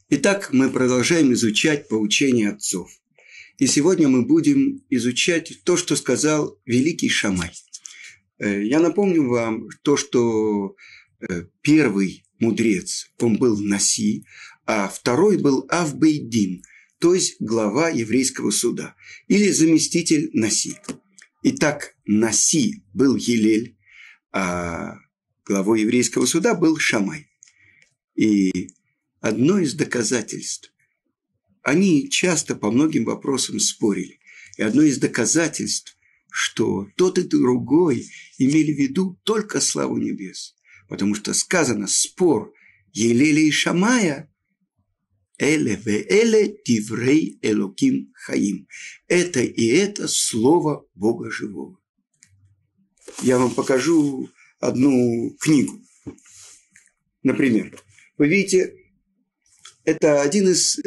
Итак, мы продолжаем изучать поучения отцов. И сегодня мы будем изучать то, что сказал великий Шамай. Я напомню вам то, что первый мудрец, он был Наси, а второй был Ав-бейт-дин, то есть глава еврейского суда, или заместитель Наси. Итак, Наси был Гилель, а главой еврейского суда был Шамай. И одно из доказательств, они часто по многим вопросам спорили, и одно из доказательств, что тот и другой имели в виду только славу небес, потому что сказано спор Гилеля и Шамая «Эле ве эле диврей элоким хаим». Это и это слово Бога живого. Я вам покажу одну книгу. Например, вы видите, это один из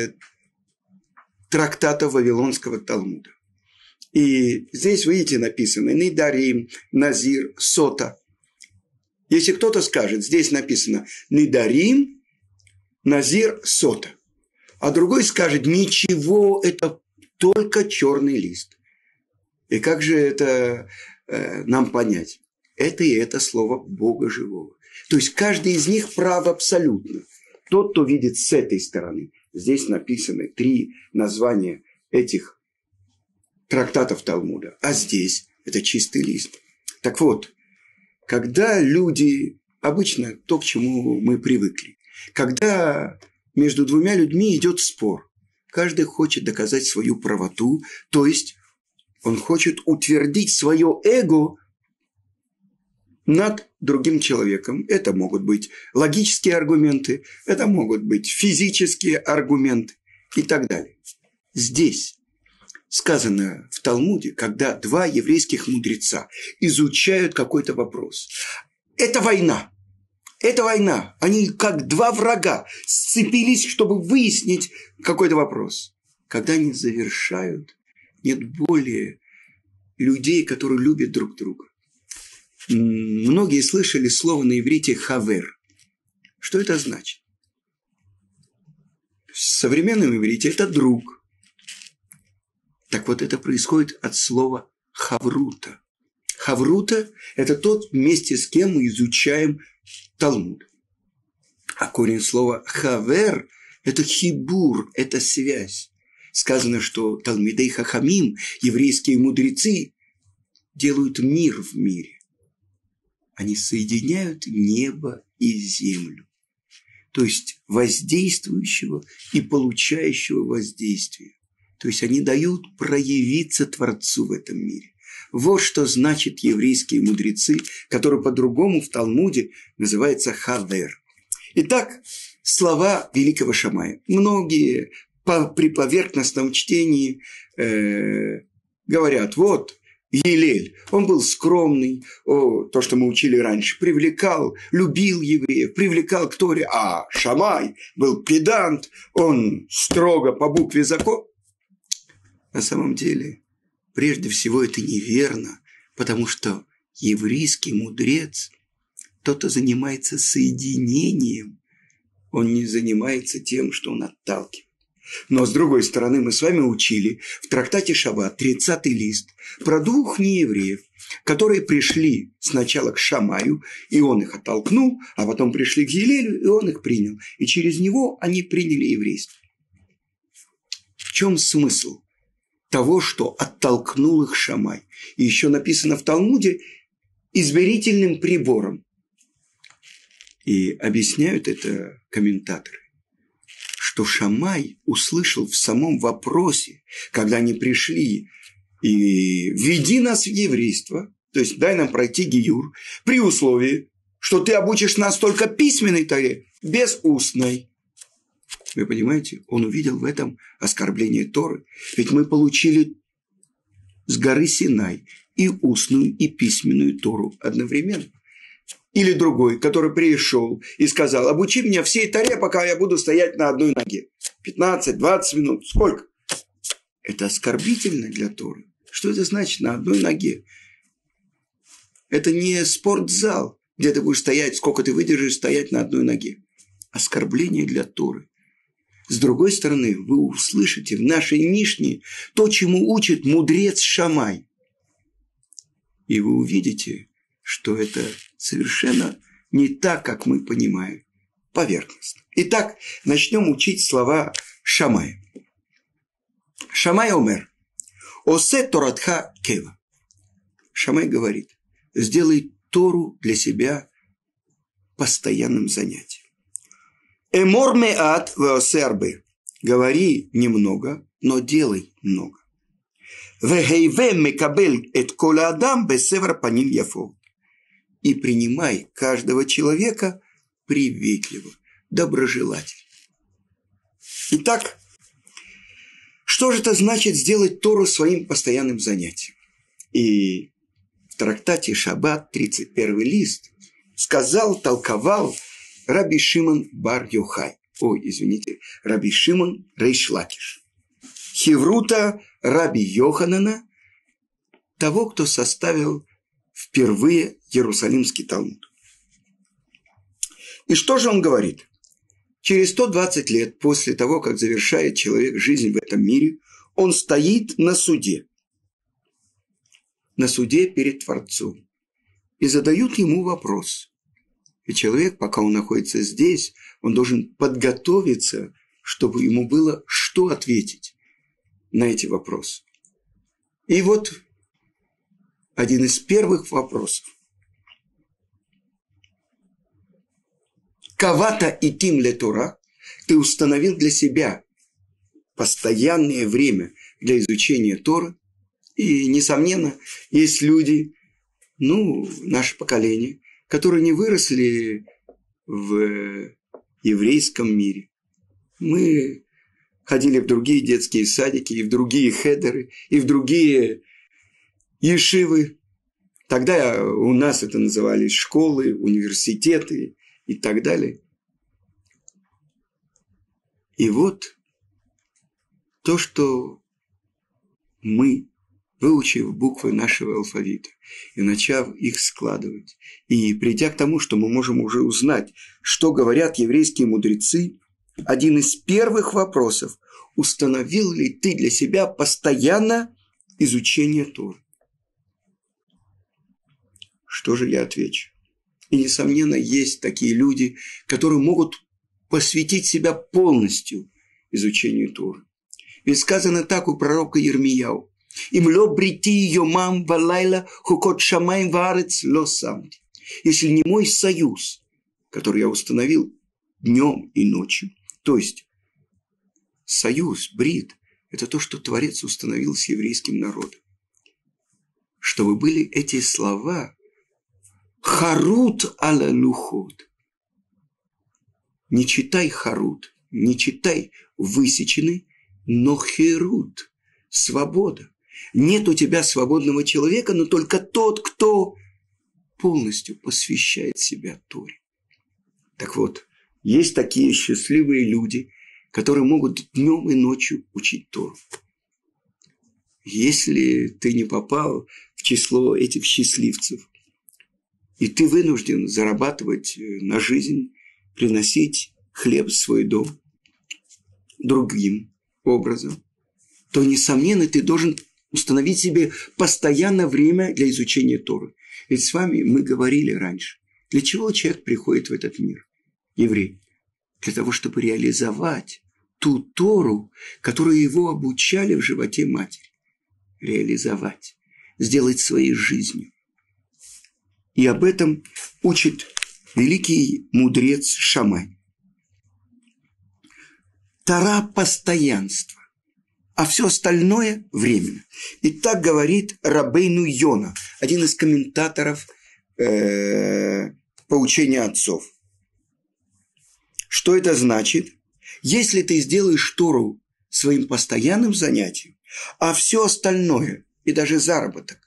трактатов Вавилонского Талмуда. И здесь, видите, написано «Нидарим», «Назир», «Сота». Если кто-то скажет, здесь написано «Нидарим», «Назир», «Сота», а другой скажет «Ничего, это только черный лист». И как же это нам понять? Это и это слово Бога живого. То есть каждый из них прав абсолютно. Тот, кто видит с этой стороны. Здесь написаны 3 названия этих трактатов Талмуда. А здесь это чистый лист. Так вот, когда люди, обычно то, к чему мы привыкли, когда между двумя людьми идет спор, каждый хочет доказать свою правоту, то есть он хочет утвердить свое эго над другим человеком. Это могут быть логические аргументы, это могут быть физические аргументы и так далее. Здесь сказано в Талмуде, когда 2 еврейских мудреца изучают какой-то вопрос. Это война. Это война. Они как 2 врага сцепились, чтобы выяснить какой-то вопрос. Когда они завершают, нет более людей, которые любят друг друга. Многие слышали слово на иврите «хавер». Что это значит? В современном иврите это «друг». Так вот, это происходит от слова «хаврута». Хаврута – это тот, вместе с кем мы изучаем Талмуд. А корень слова «хавер» – это хибур, это связь. Сказано, что Талмидей Хахамим, еврейские мудрецы, делают мир в мире. Они соединяют небо и землю. То есть воздействующего и получающего воздействие. То есть они дают проявиться Творцу в этом мире. Вот что значит еврейские мудрецы, которые по-другому в Талмуде называются хавер. Итак, слова великого Шамая. Многие при поверхностном чтении говорят, вот, Гилель, он был скромный, то, что мы учили раньше, привлекал, любил евреев, привлекал к Торе, а Шамай был педант, он строго по букве закона. На самом деле, прежде всего, это неверно, потому что еврейский мудрец, тот, кто занимается соединением, он не занимается тем, что он отталкивает. Но, с другой стороны, мы с вами учили в трактате Шаббат, 30-й лист, про 2 неевреев, которые пришли сначала к Шамаю, и он их оттолкнул, а потом пришли к Гилелю, и он их принял. И через него они приняли еврейство. В чем смысл того, что оттолкнул их Шамай? И еще написано в Талмуде измерительным прибором. И объясняют это комментаторы, что Шамай услышал в самом вопросе, когда они пришли и «введи нас в еврейство», то есть дай нам пройти гиюр, при условии, что ты обучишь нас только письменной Торе, без устной. Вы понимаете, он увидел в этом оскорбление Торы. Ведь мы получили с горы Синай и устную, и письменную Тору одновременно. Или другой, который пришел и сказал, обучи меня всей Торе, пока я буду стоять на одной ноге. 15-20 минут. Сколько? Это оскорбительно для Торы. Что это значит на одной ноге? Это не спортзал, где ты будешь стоять, сколько ты выдержишь стоять на одной ноге. Оскорбление для Торы. С другой стороны, вы услышите в нашей Мишне то, чему учит мудрец Шамай. И вы увидите, что это совершенно не так, как мы понимаем, поверхностно. Итак, начнем учить слова Шамая. Шамай омер. Осе торатха кева. Шамай говорит, сделай Тору для себя постоянным занятием. Эмор меат веосе арбе. Говори немного, но делай много. Вехейве мекабель эт кола адам бесевар паним яфо. И принимай каждого человека приветливо, доброжелательно. Итак, что же это значит сделать Тору своим постоянным занятием? И в трактате Шаббат, 31 лист, толковал Раби Шимон бар Йохай. Раби Шимон рейш Лакиш. Хеврута Раби Йоханана, того, кто составил впервые Иерусалимский Талмуд. И что же он говорит? Через 120 лет после того, как завершает человек жизнь в этом мире, он стоит на суде. На суде перед Творцом. И задают ему вопрос. И человек, пока он находится здесь, он должен подготовиться, чтобы ему было что ответить на эти вопросы. И вот один из первых вопросов. Кавата и тим ле Тора, ты установил для себя постоянное время для изучения Торы. И, несомненно, есть люди, наше поколение, которые не выросли в еврейском мире. Мы ходили в другие детские садики, и в другие хедеры, и в другие ешивы. Тогда у нас это назывались школы, университеты и так далее. И вот то, что мы, выучив буквы нашего алфавита и начав их складывать, и придя к тому, что мы можем уже узнать, что говорят еврейские мудрецы, один из первых вопросов – установил ли ты для себя постоянно изучение Торы? Что же я отвечу? И, несомненно, есть такие люди, которые могут посвятить себя полностью изучению Торы. Ведь сказано так у пророка Йирмияу: «Им ло брити йомам валайла хукот шамаим ваарец ло самти». Если не мой союз, который я установил днем и ночью, то есть союз, брит, это то, что Творец установил с еврейским народом. Чтобы были эти слова харут аля лухот. Не читай харут, не читай высеченный, но херут, свобода. Нет у тебя свободного человека, но только тот, кто полностью посвящает себя Торе. Так вот, есть такие счастливые люди, которые могут днем и ночью учить Тору. Если ты не попал в число этих счастливцев, и ты вынужден зарабатывать на жизнь, приносить хлеб в свой дом другим образом, то, несомненно, ты должен установить себе постоянно время для изучения Торы. Ведь с вами мы говорили раньше, для чего человек приходит в этот мир, еврей? Для того, чтобы реализовать ту Тору, которую его обучали в животе матери. Реализовать, сделать своей жизнью. И об этом учит великий мудрец Шамай. Тора – постоянство, а все остальное – временно. И так говорит Рабейну Йона, один из комментаторов поучения отцов. Что это значит? Если ты сделаешь Тору своим постоянным занятием, а все остальное, и даже заработок,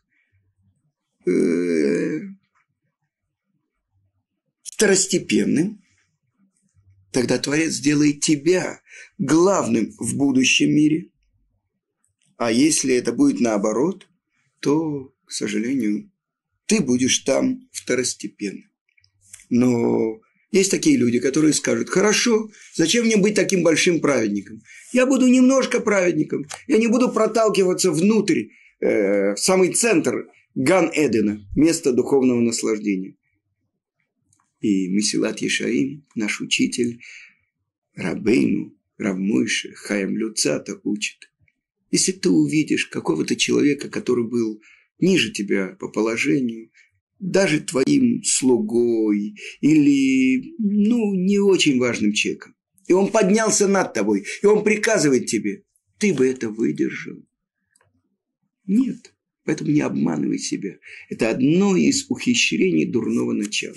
второстепенным, тогда Творец сделает тебя главным в будущем мире. А если это будет наоборот, то, к сожалению, ты будешь там второстепенным. Но Есть такие люди, которые скажут: хорошо, зачем мне быть таким большим праведником? Я буду немножко праведником, я не буду проталкиваться внутрь, в самый центр Ган-Эдена, место духовного наслаждения. И Месилат Ешарим, наш учитель, Рабейну, Рав Мойше, Хаим Люцата учит: если ты увидишь какого-то человека, который был ниже тебя по положению, даже твоим слугой или, не очень важным человеком, и он поднялся над тобой, и он приказывает тебе, ты бы это выдержал? Нет. Поэтому не обманывай себя. Это одно из ухищрений дурного начала.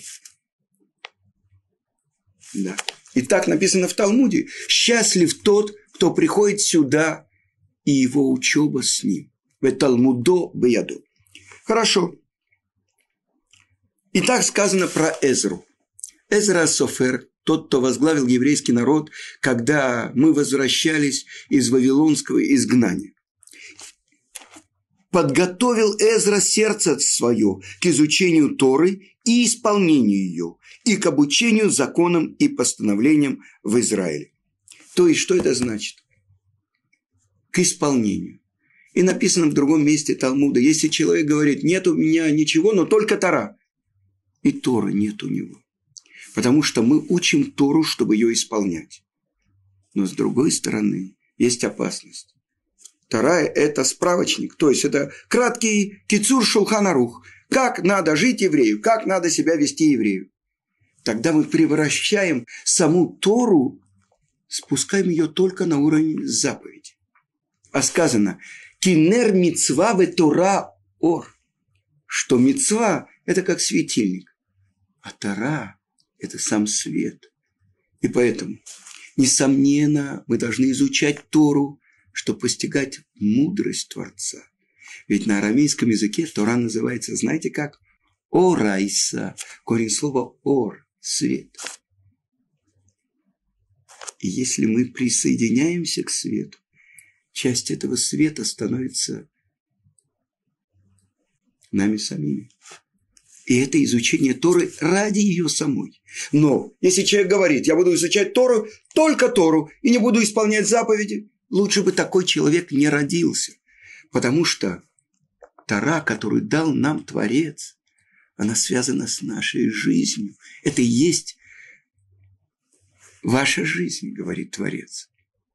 Да. И так написано в Талмуде: счастлив тот, кто приходит сюда, и его учеба с ним. В Талмудо беяду. Хорошо. И так сказано про Эзру. Эзра Софер, тот, кто возглавил еврейский народ, когда мы возвращались из вавилонского изгнания. Подготовил Эзра сердце свое к изучению Торы и исполнению ее, и к обучению законам и постановлениям в Израиле. То есть, что это значит? К исполнению. И написано в другом месте Талмуда: если человек говорит: нет у меня ничего, но только Тора, и Торы нет у него. Потому что мы учим Тору, чтобы ее исполнять. Но с другой стороны, есть опасность. Тора – это справочник, то есть это краткий кицур Шулхан Арух. Как надо жить еврею, как надо себя вести еврею. Тогда мы превращаем саму Тору, спускаем ее только на уровень заповеди. А сказано: «Кинер мицва ве Тора ор», что мицва – это как светильник, а Тора – это сам свет. И поэтому, несомненно, мы должны изучать Тору, чтобы постигать мудрость Творца. Ведь на арамейском языке Тора называется, знаете как? Орайса. Корень слова ор – свет. И если мы присоединяемся к свету, часть этого света становится нами самими. И это изучение Торы ради ее самой. Но если человек говорит: я буду изучать Тору, только Тору, и не буду исполнять заповеди, лучше бы такой человек не родился. Потому что Тора, которую дал нам Творец, она связана с нашей жизнью. Это и есть ваша жизнь, говорит Творец.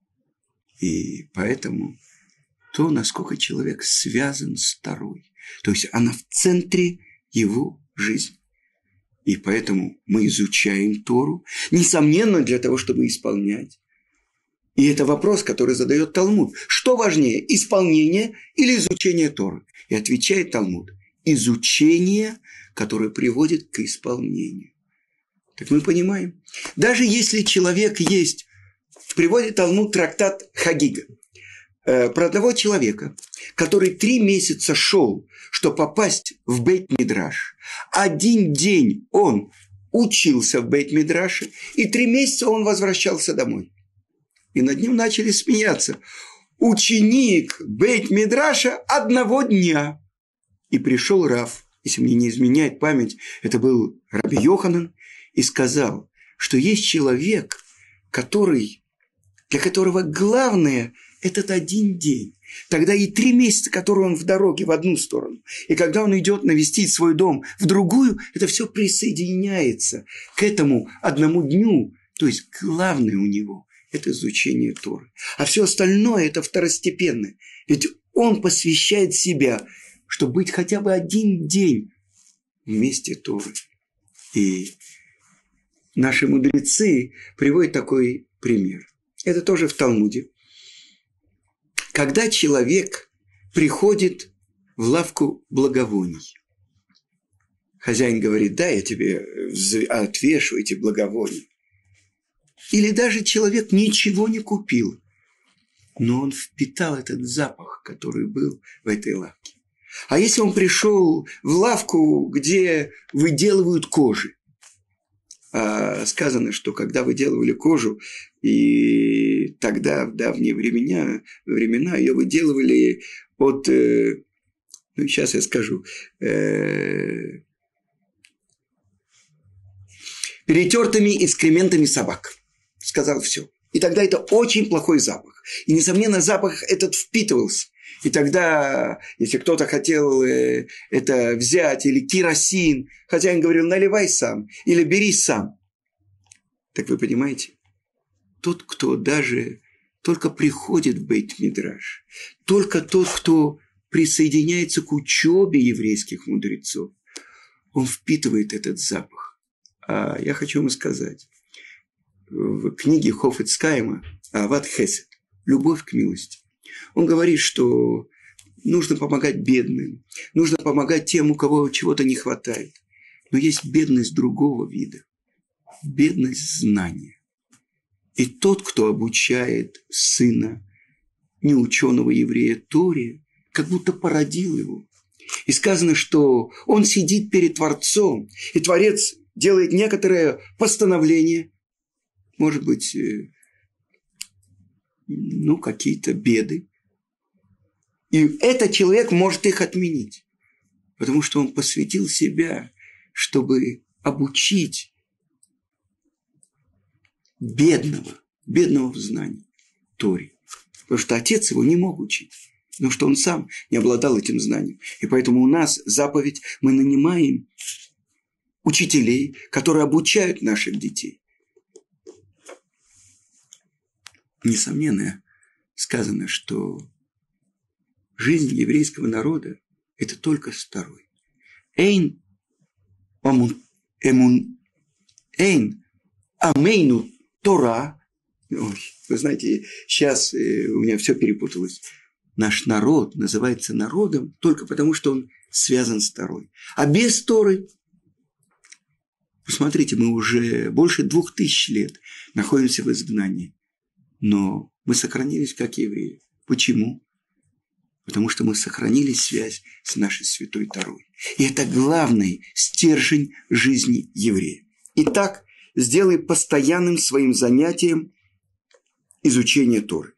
И поэтому то, насколько человек связан с Торой, то есть она в центре его жизни. И поэтому мы изучаем Тору, несомненно, для того, чтобы исполнять. И это вопрос, который задает Талмуд. Что важнее, исполнение или изучение Торы? И отвечает Талмуд: изучение, которое приводит к исполнению. Так мы понимаем, даже если человек есть, приводит Талмуд трактат Хагига, про одного человека, который 3 месяца шел, чтобы попасть в Бейт-Мидраш. 1 день он учился в Бейт-Мидраше, и 3 месяца он возвращался домой. И над ним начали смеяться. Ученик Бейт-Мидраша 1 дня. И пришел Рав, если мне не изменяет память, это был Раби Йоханан, и сказал, что есть человек, для которого главное – этот 1 день. Тогда и 3 месяца, которые он в дороге в одну сторону, и когда он идет навестить свой дом в другую, это все присоединяется к этому 1 дню. То есть главное у него – это изучение Торы. А все остальное – это второстепенное. Ведь он посвящает себя, чтобы быть хотя бы 1 день вместе Торы. И наши мудрецы приводят такой пример. Это тоже в Талмуде. Когда человек приходит в лавку благовоний, хозяин говорит: да, я тебе отвешу эти благовония. Или даже человек ничего не купил, но он впитал этот запах, который был в этой лавке. А если он пришел в лавку, где выделывают кожи, сказано, что когда выделывали кожу, и тогда, в давние времена ее выделывали от, сейчас я скажу, перетертыми экскрементами собак. Сказал все. И тогда это очень плохой запах. И, несомненно, запах этот впитывался. И тогда, если кто-то хотел это взять, или керосин, хозяин говорил, наливай сам, или бери сам. Так вы понимаете, тот, кто даже только приходит в Бейт-Мидраш, только тот, кто присоединяется к учебе еврейских мудрецов, он впитывает этот запах. А я хочу вам сказать, в книге Хофец Хаима «Ават Хесед» «Любовь к милости» он говорит, что нужно помогать бедным, нужно помогать тем, у кого чего-то не хватает. Но есть бедность другого вида, бедность знания. И тот, кто обучает сына неученого еврея Торе, как будто породил его. И сказано, что он сидит перед Творцом, и Творец делает некоторое постановление, может быть, какие-то беды. И этот человек может их отменить, потому что он посвятил себя, чтобы обучить бедного в знании Торе. Потому что отец его не мог учить, потому что он сам не обладал этим знанием. И поэтому у нас заповедь, мы нанимаем учителей, которые обучают наших детей. Несомненно, сказано, что жизнь еврейского народа – это только второй. Эйн амейну Тора. Ой, вы знаете, сейчас у меня все перепуталось. Наш народ называется народом только потому, что он связан с Торой. А без Торы, посмотрите, мы уже больше 2000 лет находимся в изгнании. Но мы сохранились как евреи. Почему? Потому что мы сохранили связь с нашей святой Торой. И это главный стержень жизни еврея. Итак, сделай постоянным своим занятием изучение Торы.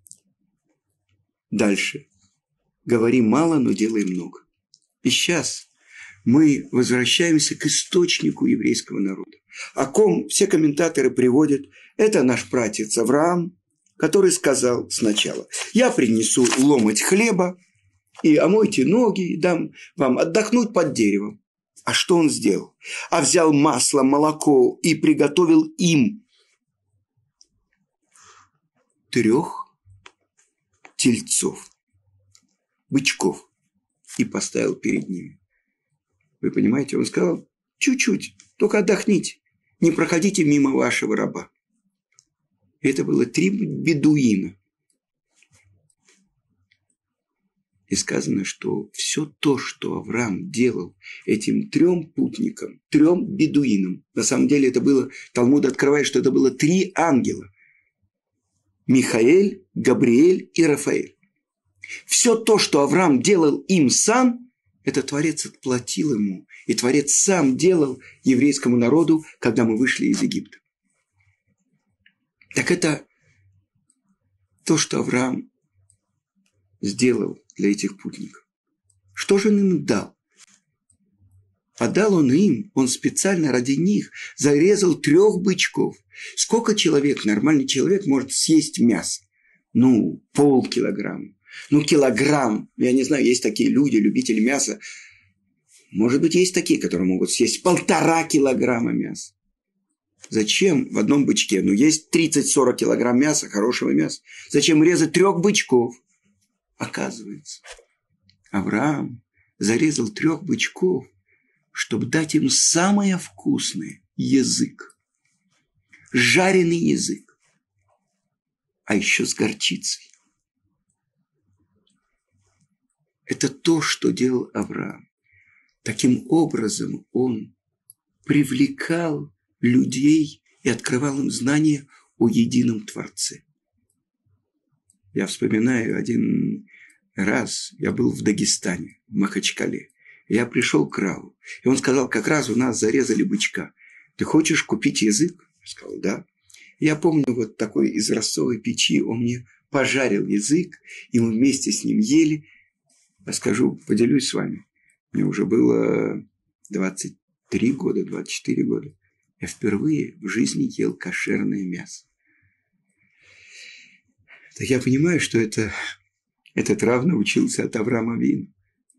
Дальше. Говори мало, но делай много. И сейчас мы возвращаемся к источнику еврейского народа. О ком все комментаторы приводят, это наш пратец Авраам, который сказал сначала: я принесу ломоть хлеба и омойте ноги, дам вам отдохнуть под деревом. А что он сделал? А взял масло, молоко и приготовил им 3 тельцов, бычков, и поставил перед ними. Вы понимаете, он сказал: чуть-чуть, только отдохните, не проходите мимо вашего раба. Это было 3 бедуина. И сказано, что все то, что Авраам делал этим 3 путникам, 3 бедуинам, на самом деле это было, Талмуд открывает, что это было 3 ангела. Михаэль, Габриэль и Рафаэль. Все то, что Авраам делал им сам, это Творец отплатил ему. И Творец сам делал еврейскому народу, когда мы вышли из Египта. Так это то, что Авраам сделал для этих путников. Что же он им дал? А дал он им, он специально ради них зарезал 3 бычков. Сколько человек, нормальный человек, может съесть мясо? Полкилограмма. Килограмм. Я не знаю, есть такие люди, любители мяса. Может быть, есть такие, которые могут съесть 1,5 килограмма мяса. Зачем в одном бычке? Есть 30-40 килограмм мяса, хорошего мяса. Зачем резать 3 бычков? Оказывается, Авраам зарезал 3 бычков, чтобы дать им самое вкусное – язык. Жареный язык. А еще с горчицей. Это то, что делал Авраам. Таким образом он привлекал людей и открывал им знания о едином Творце. Я вспоминаю, один раз я был в Дагестане, в Махачкале. Я пришел к Раву, и он сказал: как раз у нас зарезали бычка. Ты хочешь купить язык? Я сказал: да. Я помню, такой из ростовой печи он мне пожарил язык, и мы вместе с ним ели. Я скажу, поделюсь с вами. Мне уже было 23 года, 24 года. Я впервые в жизни ел кошерное мясо. Так я понимаю, что этот Рав научился от Авраама Авину.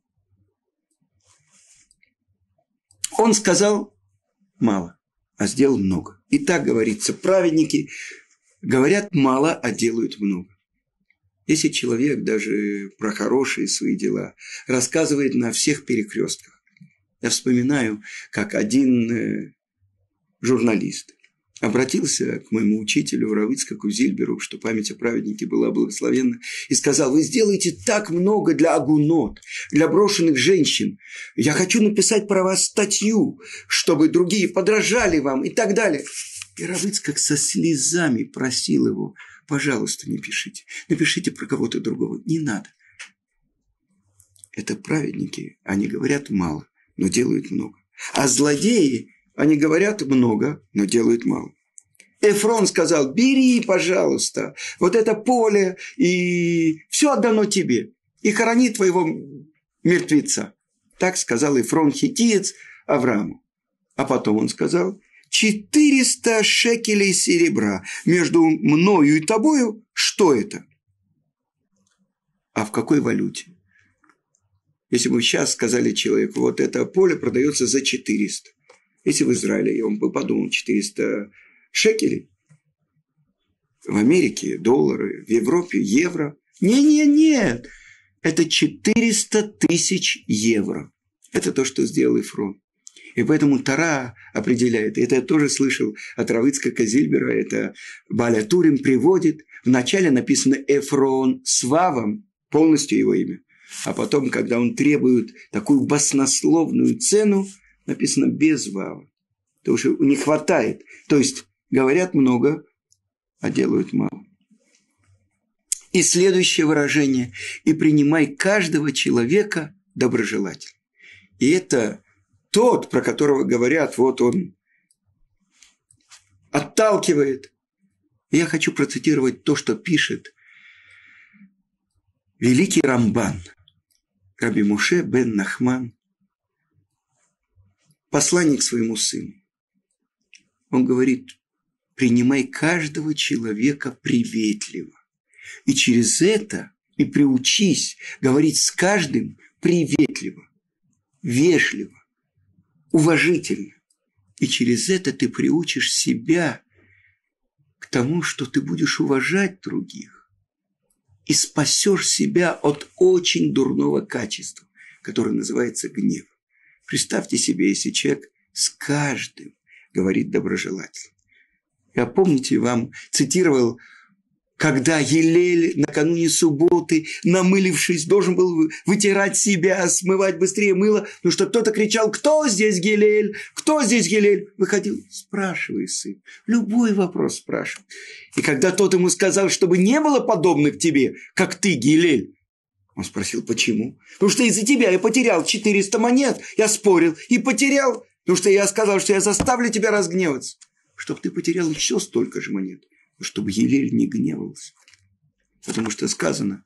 Он сказал мало, а сделал много. И так говорится, праведники говорят мало, а делают много. Если человек даже про хорошие свои дела рассказывает на всех перекрестках. Я вспоминаю, как один журналист обратился к моему учителю Рав Ицхаку Зильберу, что память о праведнике была благословенна, и сказал: вы сделаете так много для агунот, для брошенных женщин. Я хочу написать про вас статью, чтобы другие подражали вам и так далее. И Рав Ицхак со слезами просил его: пожалуйста, не пишите. Напишите про кого-то другого. Не надо. Это праведники, они говорят мало, но делают много. А злодеи, они говорят много, но делают мало. Эфрон сказал: бери, пожалуйста, вот это поле, и все отдано тебе, и хорони твоего мертвеца. Так сказал Эфрон хиттиец Аврааму. А потом он сказал: 400 шекелей серебра между мною и тобою, что это? А в какой валюте? Если бы сейчас сказали человеку: вот это поле продается за 400. Если в Израиле, он бы подумал: 400 шекелей. В Америке доллары, в Европе евро. Нет. Это 400 тысяч евро. Это то, что сделал Эфрон. И поэтому Тора определяет, это я тоже слышал от Рав Ицхака Зильбера, это Бааля Турим приводит. Вначале написано Эфрон с вавом, полностью его имя. А потом, когда он требует такую баснословную цену, написано без вава. Потому что не хватает. То есть говорят много, а делают мало. И следующее выражение: и принимай каждого человека доброжелательно. И это тот, про которого говорят, вот он отталкивает. И я хочу процитировать то, что пишет великий Рамбан, Раби Моше бен Нахман, посланник своему сыну. Он говорит: принимай каждого человека приветливо. И через это и приучись говорить с каждым приветливо, вежливо, уважительно. И через это ты приучишь себя к тому, что ты будешь уважать других и спасешь себя от очень дурного качества, которое называется гнев. Представьте себе, если человек с каждым говорит доброжелательно. Я, помните, вам цитировал, когда Гилель накануне субботы, намылившись, должен был вытирать себя, смывать быстрее мыло, потому что кто-то кричал: кто здесь Гилель? Кто здесь Гилель? Выходил: спрашивай, сын. Любой вопрос спрашивай. И когда тот ему сказал, чтобы не было подобных тебе, как ты, Гилель, он спросил: почему? Потому что из-за тебя я потерял 400 монет. Я спорил и потерял, потому что я сказал, что я заставлю тебя разгневаться, чтобы ты потерял еще столько же монет. Чтобы Гилель не гневался. Потому что сказано: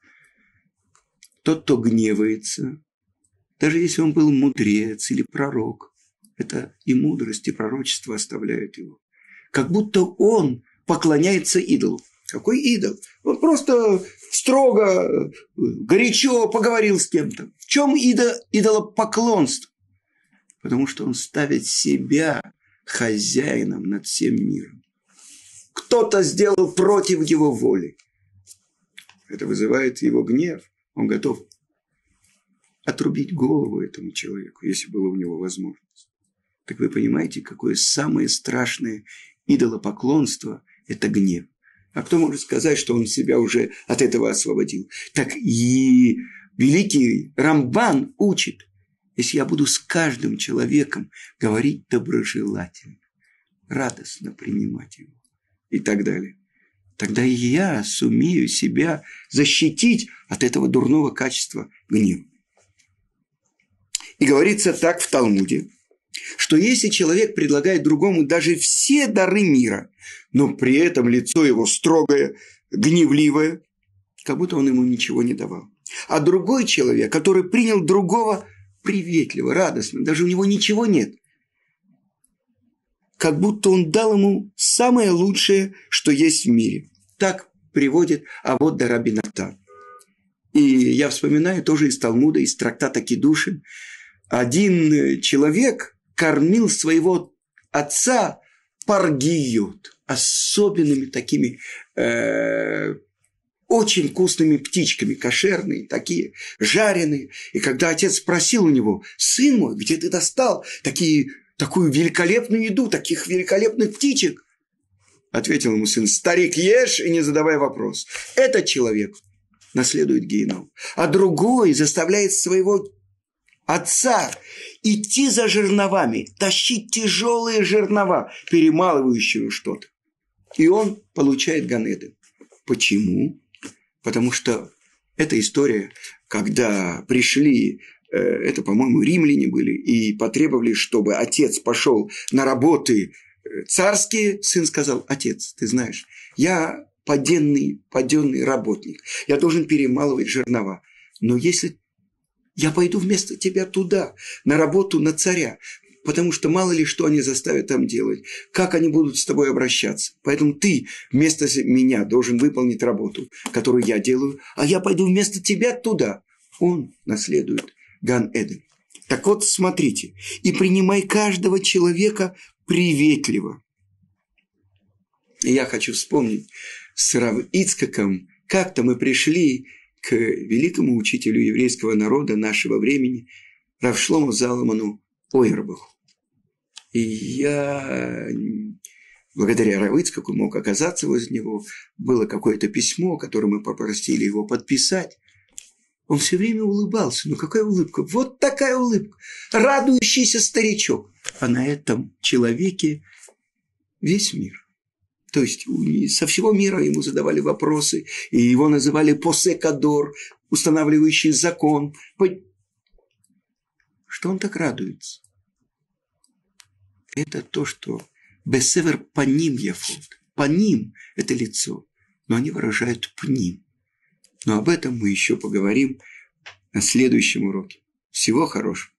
тот, кто гневается, даже если он был мудрец или пророк, это и мудрость, и пророчество оставляют его. Как будто он поклоняется идолу. Какой идол? Он просто строго, горячо поговорил с кем-то. В чем идолопоклонство? Потому что он ставит себя хозяином над всем миром. Кто-то сделал против его воли. Это вызывает его гнев. Он готов отрубить голову этому человеку, если была у него возможность. Так вы понимаете, какое самое страшное идолопоклонство – это гнев. А кто может сказать, что он себя уже от этого освободил? Так и великий Рамбан учит: если я буду с каждым человеком говорить доброжелательно, радостно принимать его и так далее, тогда и я сумею себя защитить от этого дурного качества гнева. И говорится так в Талмуде, что если человек предлагает другому даже все дары мира, но при этом лицо его строгое, гневливое, как будто он ему ничего не давал. А другой человек, который принял другого приветливо, радостно, даже у него ничего нет, как будто он дал ему самое лучшее, что есть в мире. Так приводит Авот да Раби Натан. И я вспоминаю тоже из Талмуда, из трактата Кидушин. Один человек кормил своего отца паргиют, особенными такими очень вкусными птичками, кошерные, такие жареные. И когда отец спросил у него: сын мой, где ты достал такую великолепную еду, таких великолепных птичек? Ответил ему сын: старик, ешь и не задавай вопрос. Этот человек наследует геном, а другой заставляет своего отца идти за жерновами, тащить тяжелые жернова, перемалывающие что-то. И он получает Ган-Эден. Почему? Потому что эта история, когда пришли, это, по-моему, римляне были, и потребовали, чтобы отец пошел на работы царские, сын сказал: отец, ты знаешь, я паденный работник, я должен перемалывать жернова, но если я пойду вместо тебя туда, на работу на царя, потому что мало ли что они заставят там делать, как они будут с тобой обращаться. Поэтому ты вместо меня должен выполнить работу, которую я делаю, а я пойду вместо тебя туда. Он наследует Ган-Эден. Так вот, смотрите, и принимай каждого человека приветливо. И я хочу вспомнить с Рав Ицхаком, как-то мы пришли к великому учителю еврейского народа нашего времени, Рав Шлому Залману Ойербаху. И я, благодаря Рав Ицхаку, мог оказаться возле него. Было какое-то письмо, которое мы попросили его подписать. Он все время улыбался. Ну, какая улыбка? Вот такая улыбка. Радующийся старичок. А на этом человеке весь мир. То есть со всего мира ему задавали вопросы, и его называли посекадор, устанавливающий закон. Что он так радуется? Это то, что бесевер паним яфот. Паним – это лицо, но они выражают пним. Но об этом мы еще поговорим на следующем уроке. Всего хорошего.